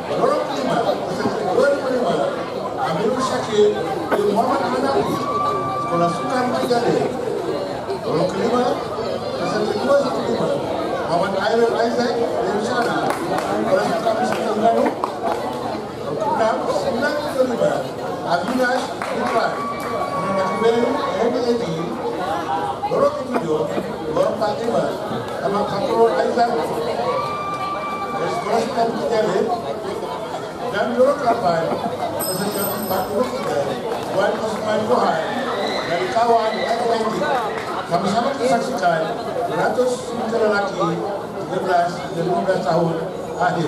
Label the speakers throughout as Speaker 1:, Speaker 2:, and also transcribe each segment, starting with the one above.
Speaker 1: Lorong kelima, peserta kedua penerima Amirul Syakir bin Muhammad Hanafi, Sekolah Sukan Tigale. Lorong kelima, peserta kedua Muhammad Airul Isaac bin Syana, Sekolah Sukan Terengganu. Lorong keenam, 9 Avinash Putran, Menakibel MAD. Lorong ketujuh, 245 Ahmad Khairul Aizan dari Sekolah Sukan Tigale. Dan lorong 8, peserta 43 Wan Osman Johan dari Kawan Atlantik. Sama-sama disaksikan 100 remaja lelaki 13 dan 15 tahun akhir.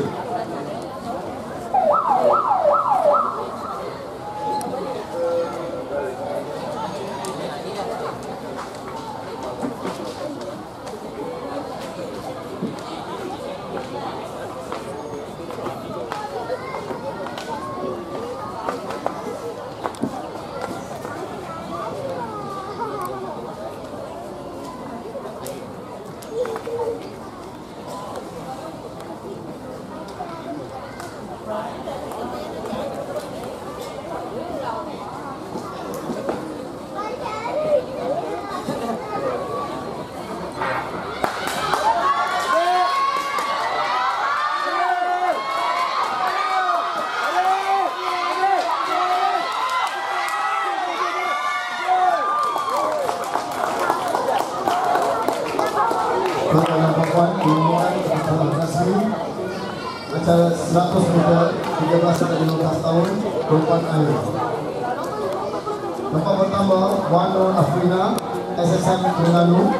Speaker 2: Dalam pakuan dimulai acara resmi acara 100 meter 13 sampai 15 tahun perempuan air. Tempat pertama Wano Afrina SSM Terengganu.